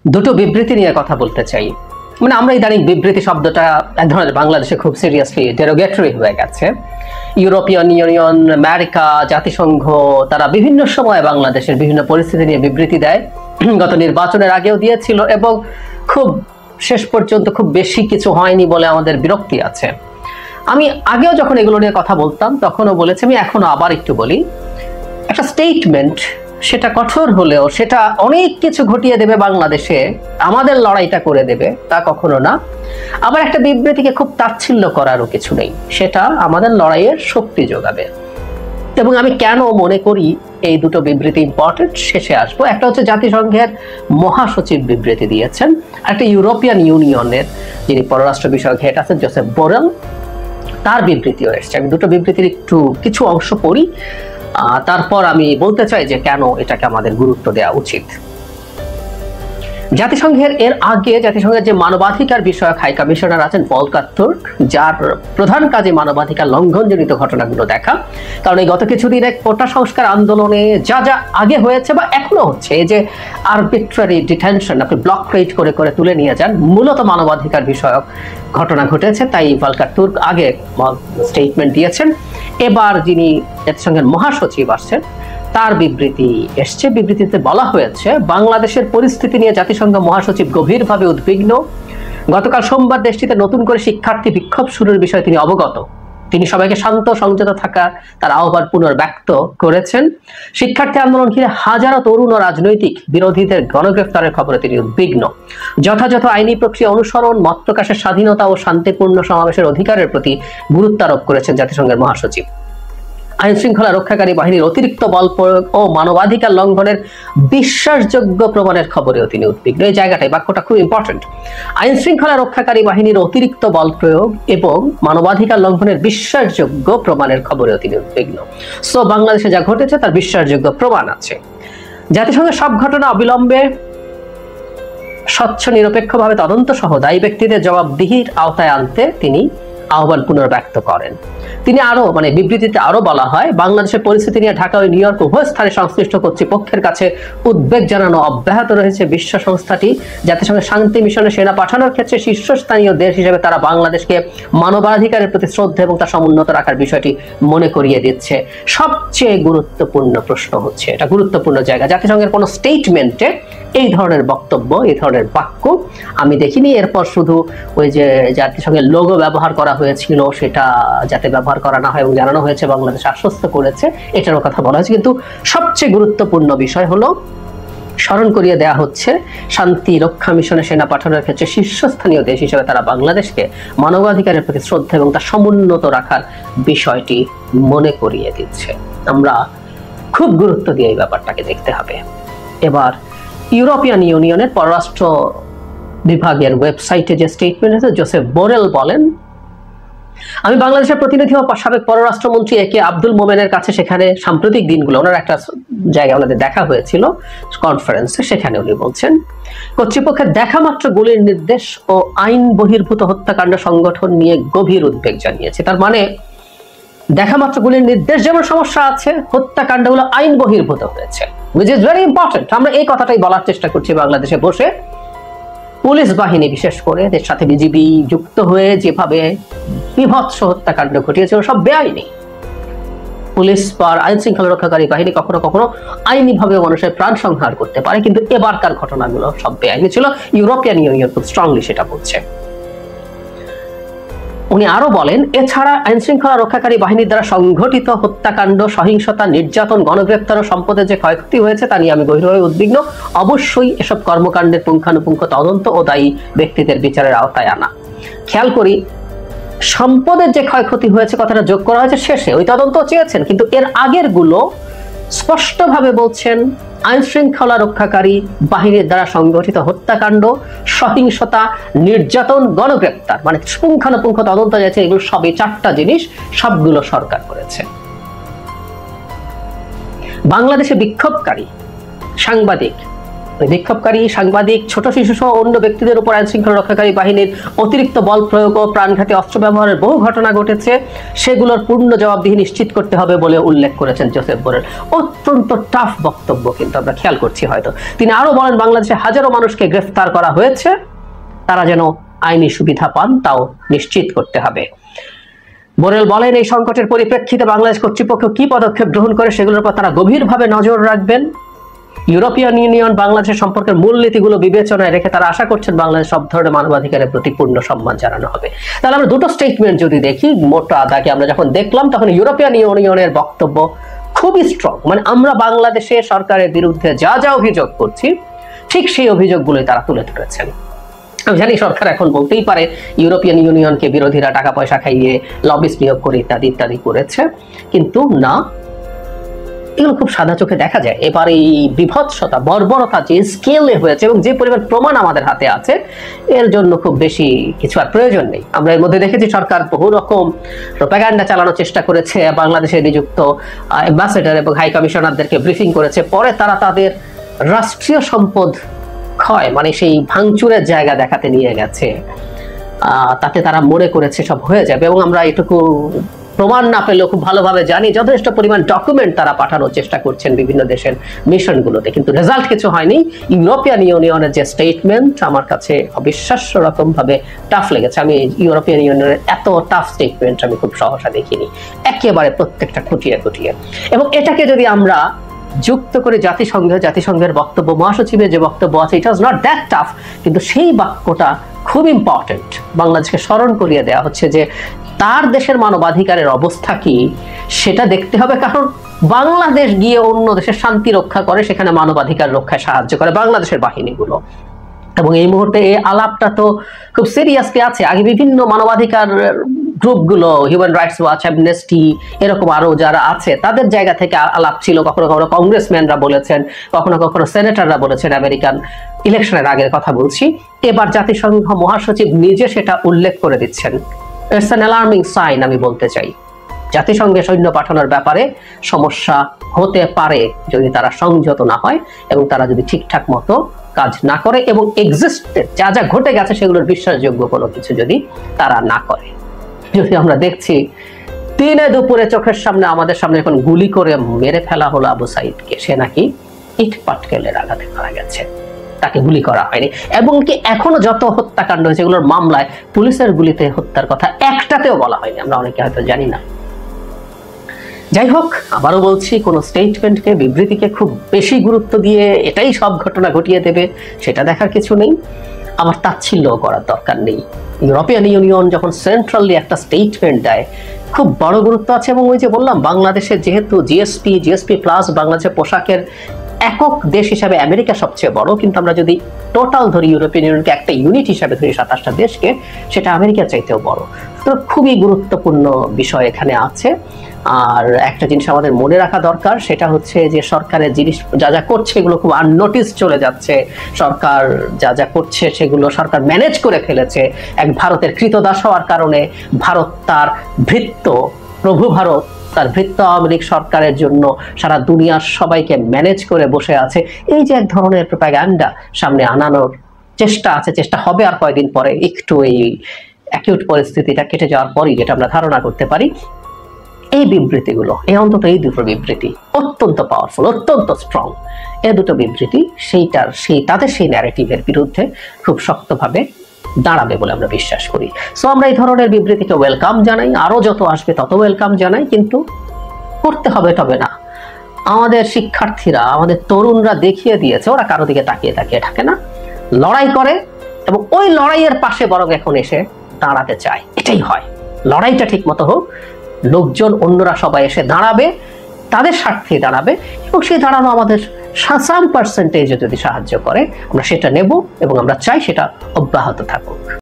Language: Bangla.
দুটো বিবৃতি নিয়ে কথা বলতে চাই। মানে আমরা ইদানিং বিবৃতি শব্দটা এক ধরনের বাংলাদেশে খুব সিরিয়াসলি ডেরোগেটরি হয়ে গেছে। ইউরোপিয়ান ইউনিয়ন, আমেরিকা, জাতিসংঘ তারা বিভিন্ন সময় বাংলাদেশের বিভিন্ন পরিস্থিতি নিয়ে বিবৃতি দেয়। গত নির্বাচনের আগেও দিয়েছিল এবং খুব শেষ পর্যন্ত খুব বেশি কিছু হয়নি বলে আমাদের বিরক্তি আছে। আমি আগেও যখন এগুলো নিয়ে কথা বলতাম তখনও বলেছি, আমি এখনো আবার একটু বলি, একটা স্টেটমেন্ট সেটা কঠোর হলেও সেটা অনেক কিছু ঘটিয়ে দেবে বাংলাদেশে, আমাদের লড়াইটা করে দেবে তা কখনো না। আবার একটা বিবৃতিকে খুব তাচ্ছিল্য করারও কিছু নেই, সেটা আমাদের লড়াইয়ের শক্তি যোগাবে। এবং আমি কেন মনে করি এই দুটো বিবৃতি ইম্পর্টেন্ট শেষে আসবো। একটা হচ্ছে জাতিসংঘের মহাসচিব বিবৃতি দিয়েছেন, একটা ইউরোপিয়ান ইউনিয়নের যিনি পররাষ্ট্র বিষয়ক হেড আছেন জোসেফ বোরেল, তার বিবৃতিও এসেছে। আমি দুটো বিবৃতির একটু কিছু অংশ পড়ি, তারপর আমি বলতে চাই যে কেন এটাকে আমাদের গুরুত্ব দেওয়া উচিত। জাতিসংঘের এর আগে জাতিসংঘের যে মানবাধিকার বিষয়ক হাই কমিশনার আছেন ভলকার তুর্ক, যার প্রধান কাজে মানবাধিকার লঙ্ঘনজনিত ঘটনাগুলো দেখা। কারণ এই গত কিছুদিন এক কোটা সংস্কার আন্দোলনে যা যা আগে হয়েছে বা এখনো হচ্ছে, এই যে আরবিট্রারি ডিটেনশন, আপনি ব্লক রেট করে করে তুলে নিয়ে যান, মূলত মানবাধিকার বিষয়ক ঘটনা ঘটেছে। তাই ভলকার তুর্ক আগে স্টেটমেন্ট দিয়েছেন। এবার যিনি জাতিসংঘের মহাসচিব আসছেন তার বিবৃতি এসছে। বিবৃতিতে বলা হয়েছে, বাংলাদেশের পরিস্থিতি নিয়ে জাতিসংঘ মহাসচিব গভীরভাবে উদ্বিগ্ন। গতকাল সোমবার দেশটিতে নতুন করে শিক্ষার্থী বিক্ষোভ শুরুর বিষয়ে তিনি অবগত। তিনি সবাইকে শান্ত সংযত থাকার তার আহ্বান পুনর্ব্যক্ত করেছেন। শিক্ষার্থী আন্দোলন ঘিরে হাজারো তরুণ ও রাজনৈতিক বিরোধীদের গণগ্রেফতারের খবরে তিনি উদ্বিগ্ন। যথাযথ আইনি প্রক্রিয়া অনুসরণ, মত প্রকাশের স্বাধীনতা ও শান্তিপূর্ণ সমাবেশের অধিকারের প্রতি গুরুত্ব আরোপ করেছেন জাতিসংঘের মহাসচিব। আইন শৃঙ্খলা রক্ষাকারী বাহিনীর অতিরিক্ত বল প্রয়োগ ও মানবাধিকার লঙ্ঘনের বিশ্বাসযোগ্য প্রমাণের খবরেও তিনি উদ্বিগ্ন। এই জায়গাটাই, বাক্যটা খুব ইম্পর্টেন্ট। আইন শৃঙ্খলা রক্ষাকারী বাহিনীর অতিরিক্ত বল প্রয়োগ এবং মানবাধিকার লঙ্ঘনের বিশ্বাসযোগ্য প্রমাণের খবরেও তিনি উদ্বিগ্ন। সো বাংলাদেশে যা ঘটেছে তার বিশ্বাসযোগ্য প্রমাণ আছে। জাতিসংঘের সব ঘটনা অবিলম্বে স্বচ্ছ নিরপেক্ষভাবে তদন্ত সহ দায়ী ব্যক্তিদের জবাবদিহির আওতায় আনতে তিনি আহ্বান পুনর্ব্যক্ত করেন। তিনি আরো বিবৃতিতে আরো বলা হয়, বাংলাদেশের পরিস্থিতি নিয়ে ঢাকা ও নিউ ইয়র্ক উভয় স্থানে সংশ্লিষ্ট কর্তৃপক্ষের কাছে উদ্বেগ জানানো অব্যাহত রয়েছে। বিশ্ব সংস্থাটি জাতিসংঘের শান্তি মিশনে সেনা পাঠানোর ক্ষেত্রে শীর্ষস্থানীয় দেশ হিসেবে তারা বাংলাদেশকে মানবাধিকারের প্রতি শ্রদ্ধা এবং তা সমুন্নত রাখার বিষয়টি মনে করিয়ে দিচ্ছে। সবচেয়ে গুরুত্বপূর্ণ প্রশ্ন হচ্ছে, এটা গুরুত্বপূর্ণ জায়গা, জাতিসংঘের কোনো স্টেটমেন্টে এই ধরনের বক্তব্য, এই ধরনের বাক্য আমি দেখিনি। এরপর শুধু ওই যে জাতিসংঘের লোগো ব্যবহার করা হয়েছিল সেটা যাতে ব্যবহার করা না হয় এবং জানানো হয়েছে, বাংলাদেশ আশ্বস্ত করেছে, এটারও কথা বলা হয়েছে। কিন্তু সবচেয়ে গুরুত্বপূর্ণ বিষয় হলো স্মরণ করিয়ে দেয়া হচ্ছে, শান্তি রক্ষা মিশনে সেনা পাঠানোর ক্ষেত্রে শীর্ষস্থানীয় দেশ হিসেবে তারা বাংলাদেশকে মানবাধিকারের প্রতি শ্রদ্ধা এবং তা সমুন্নত রাখার বিষয়টি মনে করিয়ে দিচ্ছে। আমরা খুব গুরুত্ব দিয়ে এই ব্যাপারটাকে দেখতে হবে। এবার ইউরোপিয়ান ইউনিয়নের পররাষ্ট্র বিভাগের ওয়েবসাইটে যে স্টেটমেন্ট আছে, জোসেফ বোরেল বলেন, আমি বাংলাদেশের প্রতিনিধি ও সাবেক পররাষ্ট্রমন্ত্রী একে আব্দুল মোমেনের কাছে সেখানে সাম্প্রতিক দিনগুলো ওনার একটা জায়গায় ওনাদের দেখা হয়েছিল কনফারেন্সে, সেখানে উনি বলছেন, কর্তৃপক্ষের দেখা মাত্র গুলির নির্দেশ ও আইন বহির্ভূত হত্যাকাণ্ড সংগঠন নিয়ে গভীর উদ্বেগ জানিয়েছে। তার মানে দেখা মাত্র গুলির নির্দেশ যেমন সমস্যা আছে, হত্যাকাণ্ডগুলো আইন বহির্ভূত হয়েছে, which is very important। আমরা এই কথাটাই বলার চেষ্টা করছি বাংলাদেশে বসে। পুলিশ বাহিনী বিশেষ করে এদের সাথে বিজিবি যুক্ত হয়ে যেভাবে বিভৎস হত্যাকাণ্ড ঘটিয়েছিল সব বেআইনি। পুলিশ বা আইন শৃঙ্খলা রক্ষাকারী বাহিনী কখনো কখনো আইনিভাবে মানুষের প্রাণ সংহার করতে পারে, কিন্তু এবারকার ঘটনাগুলো সব বেআইনি ছিল। ইউরোপিয়ান ইউনিয়ন খুব স্ট্রংলি সেটা বলছে। উনি আরো বলেন, এছাড়া আইন শৃঙ্খলা রক্ষাকারী বাহিনীর দ্বারা সংঘটিত হত্যাকাণ্ড, সহিংসতা, নির্যাতন, গণগ্রেফতার ও সম্পদের যে ক্ষয়ক্ষতি হয়েছে তা নিয়ে আমি গভীরভাবে উদ্বিগ্ন। অবশ্যই এসব কর্মকাণ্ডের পুঙ্খানুপুঙ্খ তদন্ত ও দায়ী ব্যক্তিদের বিচারের আওতায় আনা। খেয়াল করি, সম্পদের যে ক্ষয়ক্ষতি হয়েছে কথাটা যোগ করা হয়েছে শেষে, ওই তদন্ত চেয়েছেন, কিন্তু এর আগের গুলো স্পষ্টভাবে বলছেন আইন শৃঙ্খলা রক্ষাকারী বাহিনীর দ্বারা সংগঠিত হত্যাকাণ্ড, সহিংসতা, নির্যাতন, গণগ্রেফতার, পুঙ্খানুপুঙ্খ তদন্ত যাচ্ছে, এগুলো সবই চারটা জিনিস, সবগুলো সরকার করেছে। বাংলাদেশে বিক্ষোভকারী, সাংবাদিক, বিক্ষোভকারী, সাংবাদিক, ছোট শিশু সহ অন্য ব্যক্তিদের উপর আইন শৃঙ্খলা রক্ষাকারী বাহিনীর অতিরিক্ত বল প্রয়োগ ও প্রাণঘাতী অস্ত্র ব্যবহারের বহু ঘটনা ঘটেছে, সেগুলোর পূর্ণ জবাবদিহি নিশ্চিত করতে হবে বলে উল্লেখ করেছেন জোসেফ বোরেল। অত্যন্ত টাফ বক্তব্য, কিন্তু আমরা খেয়াল করছি হয়তো। তিনি আরো বলেন, বাংলাদেশে হাজারো মানুষকে গ্রেফতার করা হয়েছে, তারা যেন আইনি সুবিধা পান তাও নিশ্চিত করতে হবে। বোরেল বলেন, এই সংকটের পরিপ্রেক্ষিতে বাংলাদেশ কর্তৃপক্ষ কি পদক্ষেপ গ্রহণ করে সেগুলোর উপর তারা গভীরভাবে নজর রাখবেন। ইউরোপিয়ান ইউনিয়ন বাংলাদেশের সম্পর্কের মূলনীতিগুলো বিবেচনায় রেখে তারা আশা করছেন বাংলাদেশ সব ধরনের মানবাধিকারের প্রতি পূর্ণ সম্মান জানানো হবে। তাহলে আমরা দুটো স্টেটমেন্ট যদি দেখি, মোটা দাগে আমরা যখন দেখলাম তখন ইউরোপিয়ান ইউনিয়নের বক্তব্য খুবই স্ট্রং। মানে আমরা বাংলাদেশে সরকারের বিরুদ্ধে যা যা অভিযোগ করছি ঠিক সেই অভিযোগগুলোই তারা তুলে ধরেছেন। আমি জানি সরকার এখন বলতেই পারে ইউরোপিয়ান ইউনিয়নকে বিরোধীরা টাকা পয়সা খাইয়ে লবিস্ট নিয়োগ করে ইত্যাদি ইত্যাদি করেছে, কিন্তু না, এগুলো খুব সাদা চোখে দেখা যায়। এবার এই বিভৎসতা, বর্বরতা যে স্কেলে হয়েছে এবং যে পরিমাণ প্রমাণ আমাদের হাতে আছে, এর জন্য খুব বেশি কিছু আর প্রয়োজন নেই। আমরা এর মধ্যে দেখেছি সরকার বহু রকম প্রোপাগান্ডা চালানোর চেষ্টা করেছে, বাংলাদেশে নিযুক্ত অ্যাম্বাসেডর এবং হাই কমিশনারদেরকে ব্রিফিং করেছে, পরে তারা তাদের রাষ্ট্রীয় সম্পদ ক্ষয় মানে সেই ভাঙচুরের জায়গা দেখাতে নিয়ে গেছে, তাতে তারা মনে করেছে সব হয়ে যাবে। এবং আমরা এটুকু প্রমাণ না পেলেও খুব ভালোভাবে জানি যথেষ্ট পরিমাণ ডকুমেন্ট তারা পাঠানোর চেষ্টা করছেন বিভিন্ন দেশের মিশনগুলোতে, কিন্তু রেজাল্ট কিছু হয়নি। ইউরোপিয়ান ইউনিয়নের যে স্টেটমেন্ট আমার কাছে অবিশ্বাস্য রকম ভাবে টাফ লেগেছে। আমি ইউরোপিয়ান ইউনিয়নের এত টাফ স্টেটমেন্ট আমি খুব সহসা দেখিনি, একেবারে প্রত্যেকটা খুঁটিয়ে খুঁটিয়ে। এবং এটাকে যদি আমরা যুক্ত করে জাতিসংঘের বক্তব্য, মহাসচিবের যে বক্তব্য আছে, it was not that tough, কিন্তু সেই বাক্যটা খুব ইম্পর্টেন্ট। বাংলাদেশকে স্মরণ করিয়ে দেওয়া হচ্ছে যে তার দেশের মানবাধিকারের অবস্থা কি সেটা দেখতে হবে, কারণ বাংলাদেশ গিয়ে অন্য দেশের শান্তি রক্ষা করে, সেখানে মানবাধিকার রক্ষায় সাহায্য করে বাংলাদেশের বাহিনীগুলো। এবং এই মুহূর্তে এই আলাপটা তো খুব সিরিয়াসলি আছে। আগে বিভিন্ন মানবাধিকার গ্রুপগুলো, হিউম্যান রাইটস ওয়াচ, অ্যামনেস্টি, এরকম আরো যারা আছে তাদের জায়গা থেকে আলাপ ছিল। কখনো কখনো কংগ্রেসম্যানরা বলেছেন, কখনো কখনো সেনেটররা বলেছেন, আমেরিকান ইলেকশনের আগের কথা বলছি। এবার জাতিসংঘ মহাসচিব নিজে সেটা উল্লেখ করে দিচ্ছেন। It's an alarming sign. আমি বলতে চাই জাতিসংঘে সৈন্য পাঠানোর ব্যাপারে সমস্যা হতে পারে যদি তারা সংযত না হয় এবং তারা যদি ঠিকঠাক মতো কাজ না করে এবং এক্সিস্টেড যা যা ঘটে গেছে সেগুলোর বিশ্বাসযোগ্য কোনো কিছু যদি তারা না করে। যদি আমরা দেখছি দিনে দুপুরে চোখের সামনে আমাদের সামনে এখন গুলি করে মেরে ফেলা হলো আবু সাইদকে, সে নাকি ইট পাটকেলের আঘাতে মারা গেছে, তাকে গুলি করা হয়নি। এবং কি এখনো যত হত্যাকাণ্ড হয়েছে এগুলোর মামলায় পুলিশের গুলিতে হত্যার কথা একটাতেও বলা হয়নি, আমরা অনেকে হয়তো জানি না। যাই হোক, আবারও বলছি, কোন স্টেটমেন্টকে, বিবৃতিকে খুব বেশি গুরুত্ব দিয়ে এটাই সব ঘটনা ঘটিয়ে দেবে সেটা দেখার কিছু নেই, আবার তাচ্ছিল্য করার দরকার নেই। ইউরোপিয়ান ইউনিয়ন যখন সেন্ট্রালি একটা স্টেটমেন্ট দেয় খুব বড় গুরুত্ব আছে। এবং ওই যে বললাম, বাংলাদেশে যেহেতু জিএসপি প্লাস বাংলাদেশের পোশাকের একক দেশ হিসাবে আমেরিকা সবচেয়ে বড়, কিন্তু আমরা যদি টোটাল ধরি ইউরোপিয়ান ইউনিয়নকে একটা ইউনিট হিসাবে ধরি 27টা দেশকে, সেটা আমেরিকার চাইতেও বড়। তো খুবই গুরুত্বপূর্ণ বিষয় এখানে আছে। আর একটা জিনিস আমাদের মনে রাখা দরকার, সেটা হচ্ছে যে সরকারের জিনিস যা যা করছে এগুলো খুব আননোটিস চলে যাচ্ছে। সরকার যা যা করছে সেগুলো সরকার ম্যানেজ করে ফেলেছে। এক ভারতের কৃতদাস হওয়ার কারণে ভারত তার ভৃত্য, প্রভু ভারত তার ভৃত্য আওয়ামী লীগ সরকারের জন্য সারা দুনিয়ার সবাইকে ম্যানেজ করে বসে আছে। এই যে এক ধরনের প্রোপাগান্ডা সামনে আনানোর চেষ্টা আছে, চেষ্টা হবে আর কয়েকদিন পরে, একটু এই অ্যাকিউট পরিস্থিতিটা কেটে যাওয়ার পরই, যেটা আমরা ধারণা করতে পারি। এই বিবৃতিগুলো, অন্তত এই দুটো বিবৃতি অত্যন্ত পাওয়ারফুল, অত্যন্ত স্ট্রং। এই দুটো বিবৃতি তাদের সেই ন্যারেটিভের বিরুদ্ধে খুব শক্তভাবে দাঁড়াবে বলে আমরা বিশ্বাস করি। সো আমরা এই ধরনের বিবৃতিকে ওয়েলকাম জানাই, আরো যত আসবে তত ওয়েলকাম জানাই, কিন্তু করতে হবে তবে না। আমাদের শিক্ষার্থীরা, আমাদের তরুণরা দেখিয়ে দিয়েছে ওরা কারো দিকে তাকিয়ে তাকিয়ে থাকে না, লড়াই করে এবং ওই লড়াইয়ের পাশে বরং এখন এসে দাঁড়াতে চায়। এটাই হয়, লড়াইটা ঠিক মতো হোক, লোকজন অন্যরা সবাই এসে দাঁড়াবে, তাদের স্বার্থে দাঁড়াবে এবং সেই দাঁড়ানো আমাদের সাম পার্সেন্টেজে যদি সাহায্য করে আমরা সেটা নেব এবং আমরা চাই সেটা অব্যাহত থাকুক।